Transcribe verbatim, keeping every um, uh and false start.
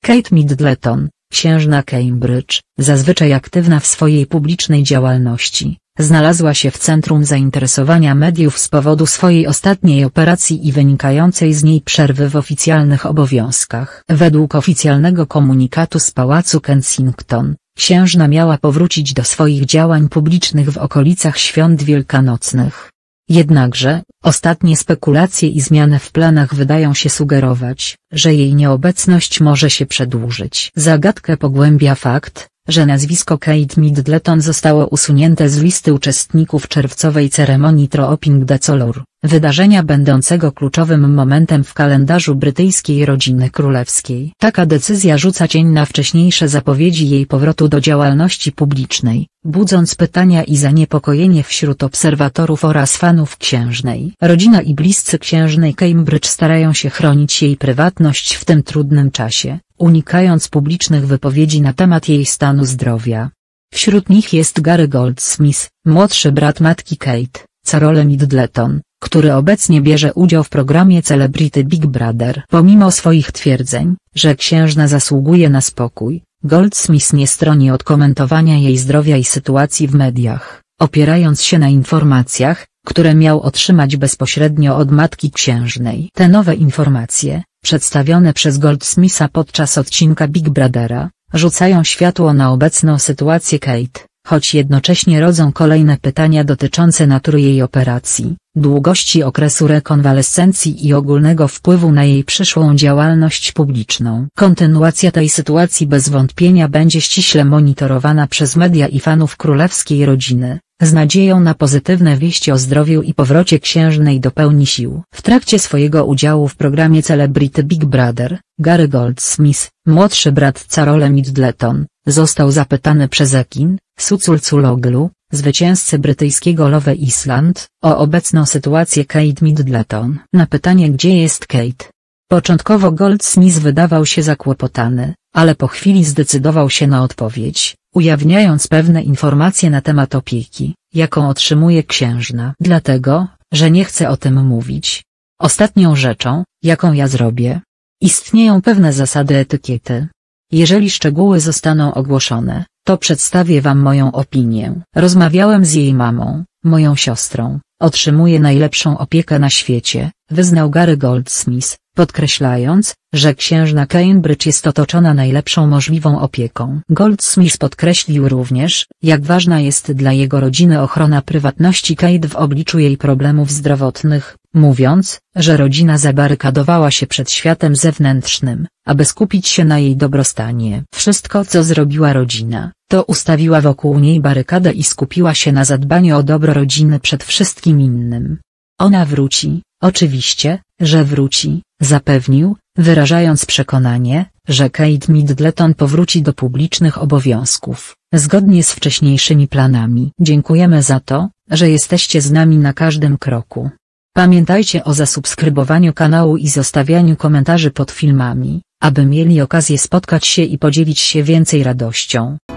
Kate Middleton, księżna Cambridge, zazwyczaj aktywna w swojej publicznej działalności, znalazła się w centrum zainteresowania mediów z powodu swojej ostatniej operacji i wynikającej z niej przerwy w oficjalnych obowiązkach. Według oficjalnego komunikatu z Pałacu Kensington, księżna miała powrócić do swoich działań publicznych w okolicach świąt wielkanocnych. Jednakże, ostatnie spekulacje i zmiany w planach wydają się sugerować, że jej nieobecność może się przedłużyć. Zagadkę pogłębia fakt, że nazwisko Kate Middleton zostało usunięte z listy uczestników czerwcowej ceremonii Trooping de Colour, wydarzenia będącego kluczowym momentem w kalendarzu brytyjskiej rodziny królewskiej. Taka decyzja rzuca cień na wcześniejsze zapowiedzi jej powrotu do działalności publicznej, budząc pytania i zaniepokojenie wśród obserwatorów oraz fanów księżnej. Rodzina i bliscy księżnej Cambridge starają się chronić jej prywatność w tym trudnym czasie, unikając publicznych wypowiedzi na temat jej stanu zdrowia. Wśród nich jest Gary Goldsmith, młodszy brat matki Kate, Carole Middleton, który obecnie bierze udział w programie Celebrity Big Brother. Pomimo swoich twierdzeń, że księżna zasługuje na spokój, Goldsmith nie stroni od komentowania jej zdrowia i sytuacji w mediach, opierając się na informacjach, które miał otrzymać bezpośrednio od matki księżnej. Te nowe informacje, przedstawione przez Goldsmitha podczas odcinka Big Brothera, rzucają światło na obecną sytuację Kate, choć jednocześnie rodzą kolejne pytania dotyczące natury jej operacji, długości okresu rekonwalescencji i ogólnego wpływu na jej przyszłą działalność publiczną. Kontynuacja tej sytuacji bez wątpienia będzie ściśle monitorowana przez media i fanów królewskiej rodziny, z nadzieją na pozytywne wieści o zdrowiu i powrocie księżnej do pełni sił. W trakcie swojego udziału w programie Celebrity Big Brother, Gary Goldsmith, młodszy brat Carole Middleton, został zapytany przez Ekin Suculculoglu, zwycięzcy brytyjskiego Love Island, o obecną sytuację Kate Middleton. Na pytanie, gdzie jest Kate, początkowo Goldsmith wydawał się zakłopotany, ale po chwili zdecydował się na odpowiedź, ujawniając pewne informacje na temat opieki, jaką otrzymuje księżna. Dlatego, że nie chcę o tym mówić. Ostatnią rzeczą, jaką ja zrobię. Istnieją pewne zasady etykiety. Jeżeli szczegóły zostaną ogłoszone, to przedstawię wam moją opinię. Rozmawiałem z jej mamą, moją siostrą, otrzymuje najlepszą opiekę na świecie, wyznał Gary Goldsmith, podkreślając, że księżna Cambridge jest otoczona najlepszą możliwą opieką. Goldsmith podkreślił również, jak ważna jest dla jego rodziny ochrona prywatności Kate w obliczu jej problemów zdrowotnych, mówiąc, że rodzina zabarykadowała się przed światem zewnętrznym, aby skupić się na jej dobrostanie. Wszystko, co zrobiła rodzina, to ustawiła wokół niej barykadę i skupiła się na zadbaniu o dobro rodziny przed wszystkim innym. Ona wróci, oczywiście, że wróci, zapewnił, wyrażając przekonanie, że Kate Middleton powróci do publicznych obowiązków, zgodnie z wcześniejszymi planami. Dziękujemy za to, że jesteście z nami na każdym kroku. Pamiętajcie o zasubskrybowaniu kanału i zostawianiu komentarzy pod filmami, aby mieli okazję spotkać się i podzielić się więcej radością.